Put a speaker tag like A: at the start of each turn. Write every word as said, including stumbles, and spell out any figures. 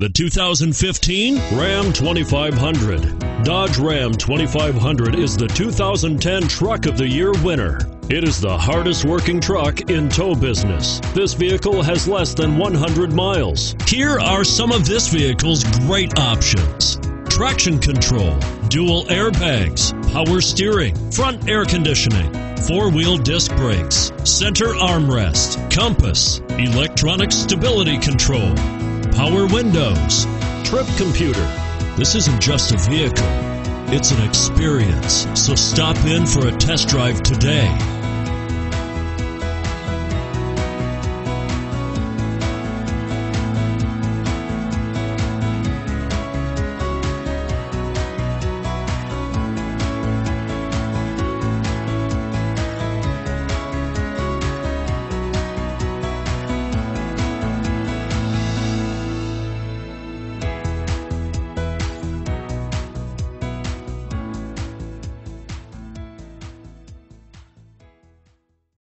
A: The two thousand fifteen Ram twenty-five hundred. Dodge Ram twenty-five hundred is the two thousand ten Truck of the Year winner. It is the hardest working truck in tow business. This vehicle has less than one hundred miles. Here are some of this vehicle's great options: traction control, dual airbags, power steering, front air conditioning, four-wheel disc brakes, center armrest, compass, electronic stability control, power windows, trip computer. This isn't just a vehicle, it's an experience. So stop in for a test drive today.